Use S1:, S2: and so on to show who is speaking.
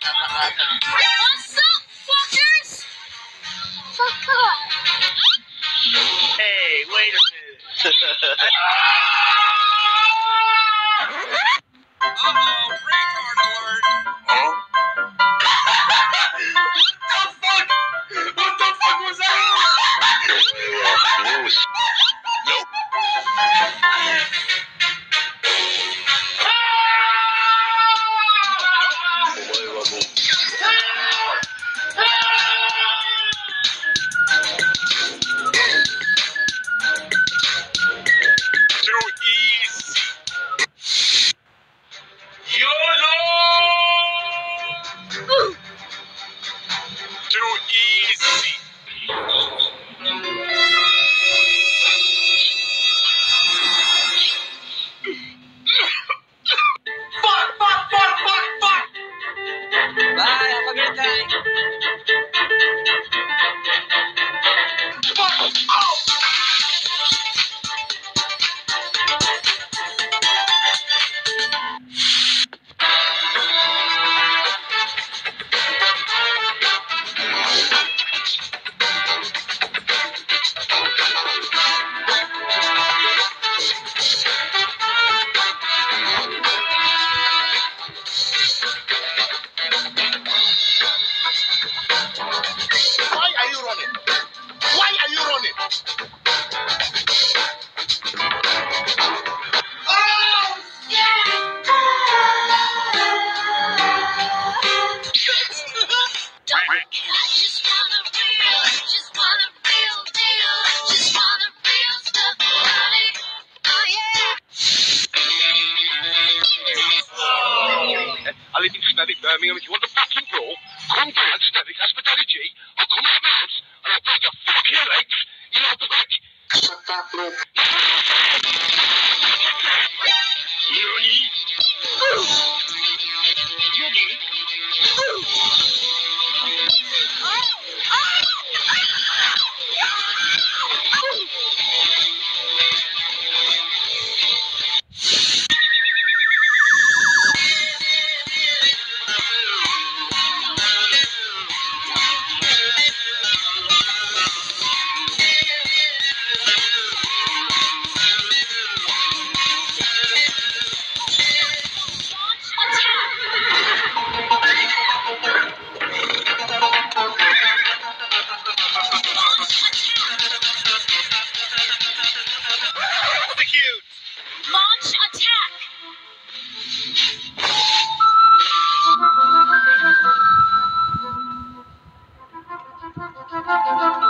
S1: What's up, fuckers? Fuck off.
S2: Hey, wait a minute.
S3: Uh-oh, retard alert.
S2: Huh? What the fuck was that? News. Nope. Too easy. YOLO! Too easy. Fuck!
S3: Bye, have a good day.
S2: Fuck! Oh! Why are you running? Why are you running? Oh, yeah!
S1: I just want a real deal. Just want a real stuff, honey. Oh yeah.
S2: I live in Static, Birmingham. If you want a fucking brawl, come down Static Hospitality. I'll come out my house and I'll break your fucking legs. You know the back.
S1: Launch attack!